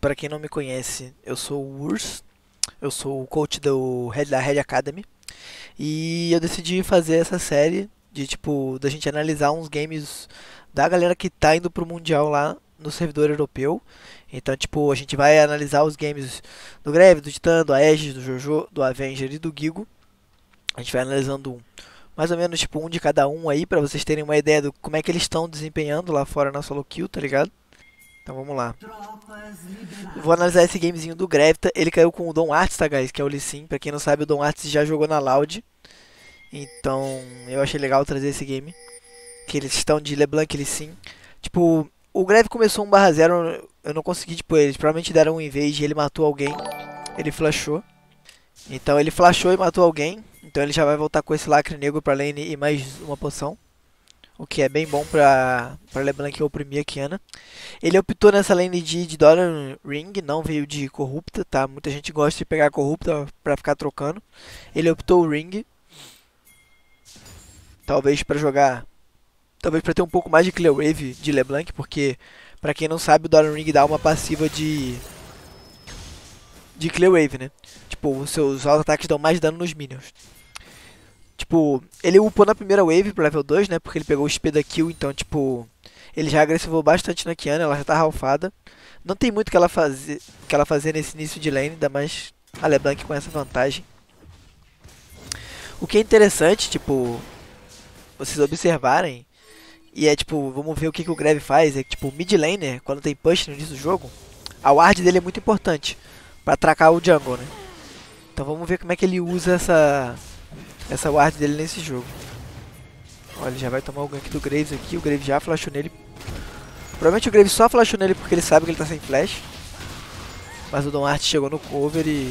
para quem não me conhece, eu sou o Urs, eu sou o coach da Red Academy e eu decidi fazer essa série de tipo da gente analisar uns games da galera que tá indo pro mundial lá no servidor europeu. Então, tipo, a gente vai analisar os games do Greve, do Titã, do Aegis, do Jojo, do Avenger e do Gigo. A gente vai analisando mais ou menos tipo um de cada um aí pra vocês terem uma ideia do como é que eles estão desempenhando lá fora na solo kill, tá ligado? Então vamos lá. Eu vou analisar esse gamezinho do Grevita. Ele caiu com o Dom Arts, tá, guys? Que é o Lee Sin. Pra quem não sabe, o Dom Arts já jogou na Loud. Então eu achei legal trazer esse game. Que eles estão de LeBlanc e Lee Sin. Tipo, o Greve começou 1/0. Eu não consegui, tipo, eles provavelmente deram um invade e ele matou alguém. Ele flashou. Então ele flashou e matou alguém. Então ele já vai voltar com esse lacre negro pra lane e mais uma poção. O que é bem bom pra LeBlanc oprimir a Kiana. Ele optou nessa lane de Dollar Ring, não veio de Corrupta, tá? Muita gente gosta de pegar Corrupta pra ficar trocando. Ele optou o Ring. Talvez pra jogar... Talvez pra ter um pouco mais de Clear Wave de LeBlanc, porque... Pra quem não sabe, o Dollar Ring dá uma passiva de Clear Wave, né? Tipo, os seus auto-ataques dão mais dano nos minions. Tipo, ele upou na primeira wave pro level 2, né? Porque ele pegou o SP da kill, então, tipo... Ele já agressivou bastante na Kiana, ela já tá ralfada. Não tem muito que ela fazer nesse início de lane, ainda mais a LeBlanc com essa vantagem. O que é interessante, tipo... Vocês observarem... E é tipo, vamos ver o que o Greve faz. É que tipo, o mid laner, quando tem push no início do jogo, a ward dele é muito importante pra atracar o jungle, né? Então vamos ver como é que ele usa essa ward dele nesse jogo. Olha, ele já vai tomar o gank do Graves aqui. O Graves já flashou nele. Provavelmente o Graves só flashou nele porque ele sabe que ele tá sem flash. Mas o Dom Art chegou no cover e...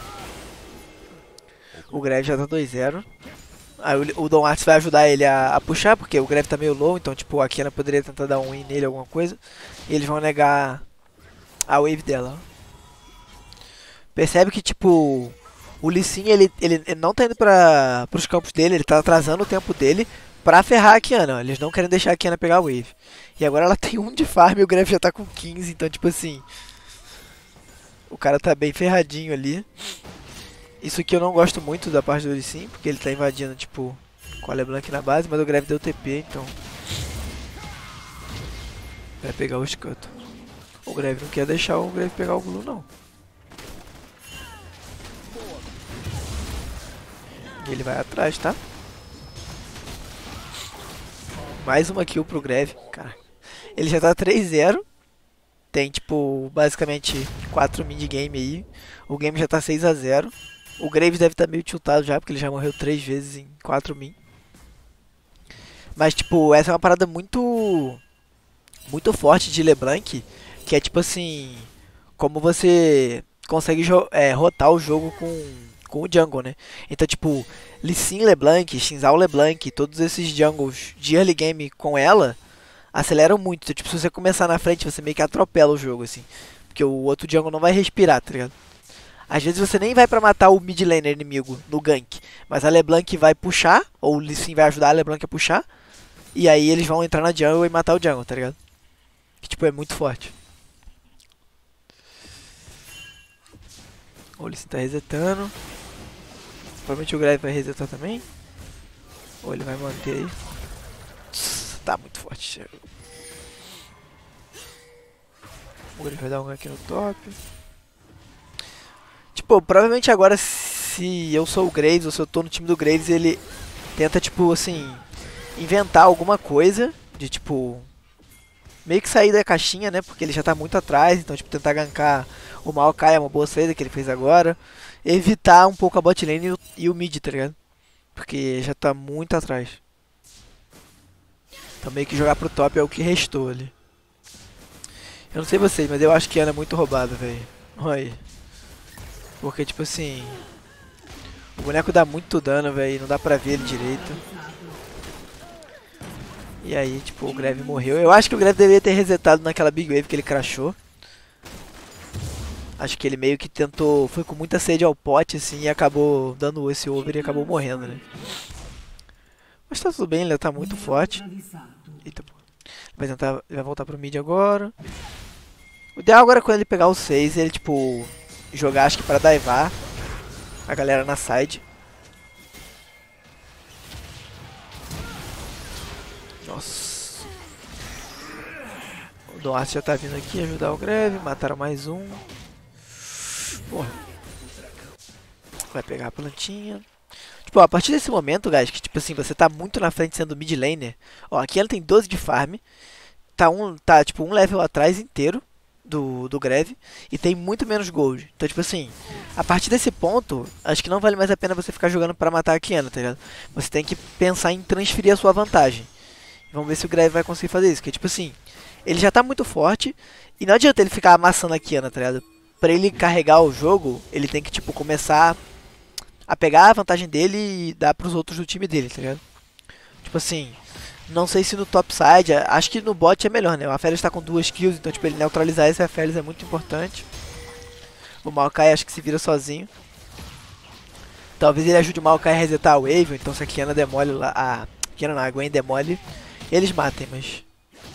O Graves já tá 2-0. Aí o Dom Arts vai ajudar ele a puxar, porque o Greve tá meio low, então tipo, a Kiana poderia tentar dar um win nele, alguma coisa. E eles vão negar a wave dela. Percebe que tipo, o Lee Sin, ele não tá indo pros campos dele, ele tá atrasando o tempo dele pra ferrar a Kiana. Ó. Eles não querem deixar a Kiana pegar a wave. E agora ela tem 1 de farm e o Greve já tá com 15, então tipo assim... O cara tá bem ferradinho ali. Isso aqui eu não gosto muito da parte do Lee Sin, porque ele tá invadindo, tipo, com a LeBlanc na base, mas o Greve deu TP, então... Vai pegar o Scuttle. O Greve não quer deixar o Greve pegar o Glue, não. E ele vai atrás, tá? Mais uma kill pro Greve, cara. Ele já tá 3-0. Tem, tipo, basicamente 4 mid-game aí. O game já tá 6-0. O Graves deve estar meio tiltado já, porque ele já morreu 3 vezes em 4 min. Mas, tipo, essa é uma parada muito forte de LeBlanc, que é tipo assim, como você consegue rotar o jogo com o jungle, né? Então, tipo, Lee Sin LeBlanc, Xinzao LeBlanc, todos esses jungles de early game com ela, aceleram muito. Então, tipo, se você começar na frente, você meio que atropela o jogo, assim. Porque o outro jungle não vai respirar, tá ligado? Às vezes você nem vai pra matar o mid laner inimigo no gank, mas a LeBlanc vai puxar, ou o Lee Sin vai ajudar a LeBlanc a puxar, e aí eles vão entrar na jungle e matar o jungle, tá ligado? Que tipo, é muito forte. O Lee Sin tá resetando. Provavelmente o Greve vai resetar também. Ou ele vai manter aí. Tá muito forte. O Greve vai dar um gank no top. Tipo, provavelmente agora, se eu sou o Graves, ou se eu tô no time do Graves, ele tenta, tipo, assim, inventar alguma coisa de, tipo, meio que sair da caixinha, né? Porque ele já tá muito atrás, então, tipo, tentar gankar o Maokai é uma boa saída que ele fez agora. Evitar um pouco a bot lane e o mid, tá ligado? Porque já tá muito atrás. Então, meio que jogar pro top é o que restou ali. Eu não sei vocês, mas eu acho que Ana é muito roubada, velho. Olha aí. Porque, tipo assim... O boneco dá muito dano, velho. Não dá pra ver ele direito. E aí, tipo, o Greve morreu. Eu acho que o Greve deveria ter resetado naquela Big Wave que ele crashou. Acho que ele meio que tentou... Foi com muita sede ao pote, assim, e acabou dando esse over e acabou morrendo, né? Mas tá tudo bem, ele tá muito forte. Eita, pô. Ele vai voltar pro mid agora. O ideal agora é quando ele pegar o 6, ele tipo jogar acho que pra daivar a galera na side. Nossa. O Duarte já tá vindo aqui ajudar o Greve, mataram mais um. Porra. Vai pegar a plantinha. Tipo, a partir desse momento, guys, que tipo assim, você tá muito na frente sendo mid laner. Ó, aqui ela tem 12 de farm. Tá tipo um level atrás inteiro do Greve. E tem muito menos gold. Então, tipo assim, a partir desse ponto, acho que não vale mais a pena você ficar jogando pra matar a Kiana, tá ligado? Você tem que pensar em transferir a sua vantagem. Vamos ver se o Greve vai conseguir fazer isso. Porque, tipo assim, ele já tá muito forte. E não adianta ele ficar amassando a Kiana, tá ligado? Pra ele carregar o jogo, ele tem que, tipo, começar a pegar a vantagem dele e dar pros outros do time dele, tá ligado? Tipo assim, não sei se no topside, acho que no bot é melhor, né? O Aphelios tá com 2 kills, então tipo, ele neutralizar esse Aphelios é muito importante. O Maokai acho que se vira sozinho. Talvez ele ajude o Maokai a resetar a wave, então se a Kiana demole lá, a Kiana não, a Gwen demole, eles matem, mas...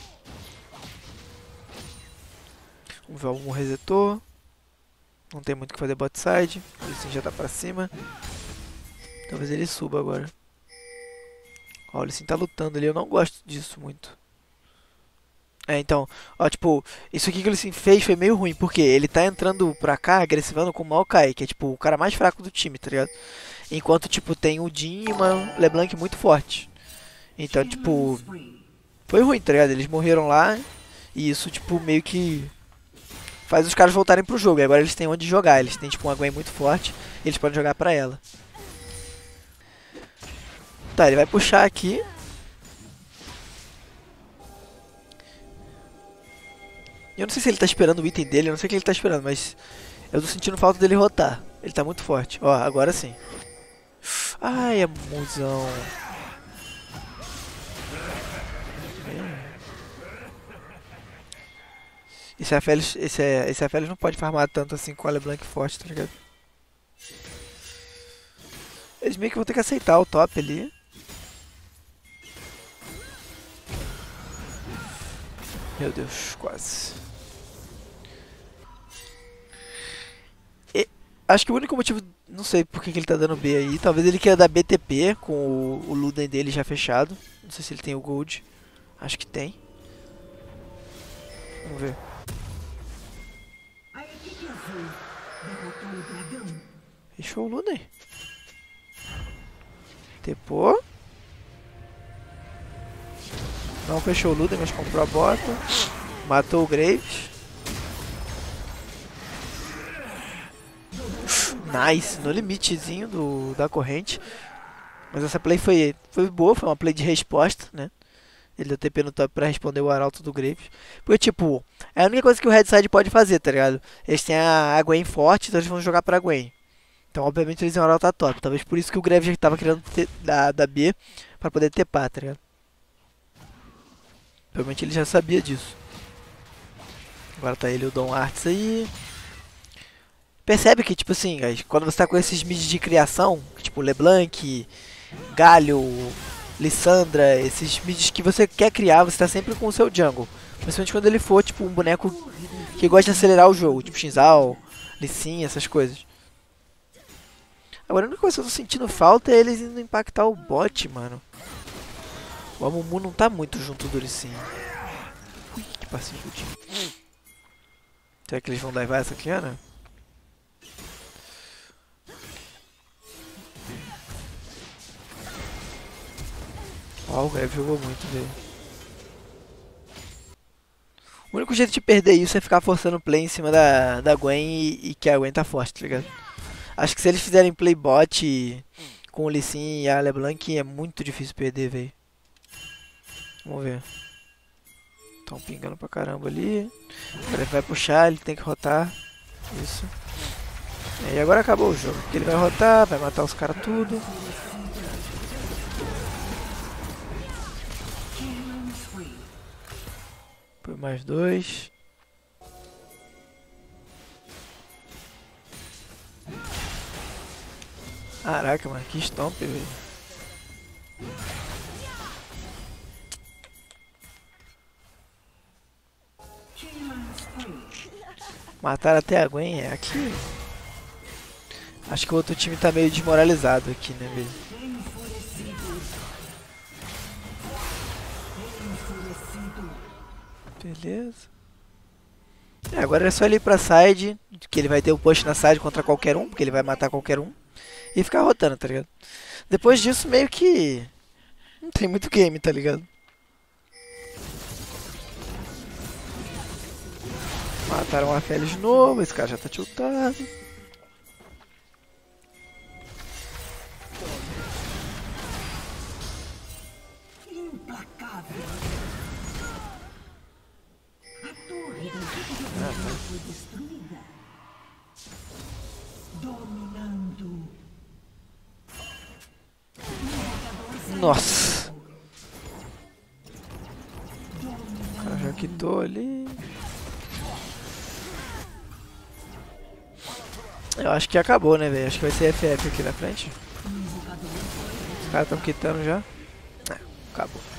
Vamos ver, algum resetou. Não tem muito o que fazer bot side, ele sim já tá pra cima. Talvez ele suba agora. Ó, o Lee Sin tá lutando ali, eu não gosto disso muito. É, então, ó, tipo, isso aqui que o Lee Sin fez foi meio ruim, porque ele tá entrando pra cá, agressivando com o Maokai, que é, tipo, o cara mais fraco do time, tá ligado? Enquanto, tipo, tem o Jhin e uma LeBlanc muito forte. Então, tipo, foi ruim, tá ligado? Eles morreram lá, e isso, tipo, meio que faz os caras voltarem pro jogo. E agora eles têm onde jogar, eles têm, tipo, uma Gwen muito forte, e eles podem jogar pra ela. Tá, ele vai puxar aqui. Eu não sei se ele tá esperando o item dele, eu não sei o que ele tá esperando, mas eu tô sentindo falta dele rotar. Ele tá muito forte. Ó, agora sim. Ai, é musão. Esse Aphelios não pode farmar tanto assim com a LeBlanc forte, tá ligado? Eles meio que vão ter que aceitar o top ali. Meu Deus, quase. Acho que o único motivo, não sei por que ele tá dando B aí. Talvez ele queira dar BTP com o Luden dele já fechado. Não sei se ele tem o Gold. Acho que tem. Vamos ver. Fechou o Luden. Tepou. Não fechou o Luden, mas comprou a bota. Matou o Graves. Nice, no limitezinho da corrente. Mas essa play foi boa, foi uma play de resposta, né? Ele deu TP no top pra responder o arauto do Graves. Porque, tipo, é a única coisa que o Redside pode fazer, tá ligado? Eles têm a Gwen forte, então eles vão jogar pra Gwen. Então, obviamente, eles iam arautar top. Talvez por isso que o Graves já tava querendo da B pra poder tepar, tá ligado? Provavelmente ele já sabia disso. Agora tá ele e o Dom Arts aí. Percebe que, tipo assim, guys, quando você tá com esses mids de criação, tipo LeBlanc, Galio, Lissandra, esses mids que você quer criar, você tá sempre com o seu jungle. Principalmente quando ele for, tipo, um boneco que gosta de acelerar o jogo, tipo Shinzal, Lee Sin, essas coisas. Agora a única coisa que eu tô sentindo falta é eles indo impactar o bot, mano. O Amumu não tá muito junto do Lee Sin. Ui, que passinho curtinho. Será que eles vão daivar essa Kiana? Ó, o Greve jogou muito, velho. O único jeito de perder isso é ficar forçando play em cima da Gwen e que a Gwen tá forte, tá ligado? Acho que se eles fizerem play bot com o Lee Sin e a LeBlanc é muito difícil perder, velho. Vamos ver. Estão pingando pra caramba ali. O Greve vai puxar, ele tem que rotar. Isso. E agora acabou o jogo. Ele vai rotar, vai matar os caras tudo. Foi mais 2. Caraca, mano, que stomp, velho. Mataram até a Gwen, é aqui. Acho que o outro time tá meio desmoralizado aqui, né, velho? Beleza. É, agora é só ele ir pra side, que ele vai ter o push na side contra qualquer um, porque ele vai matar qualquer um, e ficar rotando, tá ligado? Depois disso, meio que não tem muito game, tá ligado? Mataram a Félix de novo, esse cara já tá tiltado. Nossa. O cara já quitou ali. Eu acho que acabou, né, velho? Acho que vai ser FF aqui na frente. Os caras estão quitando já. É, acabou.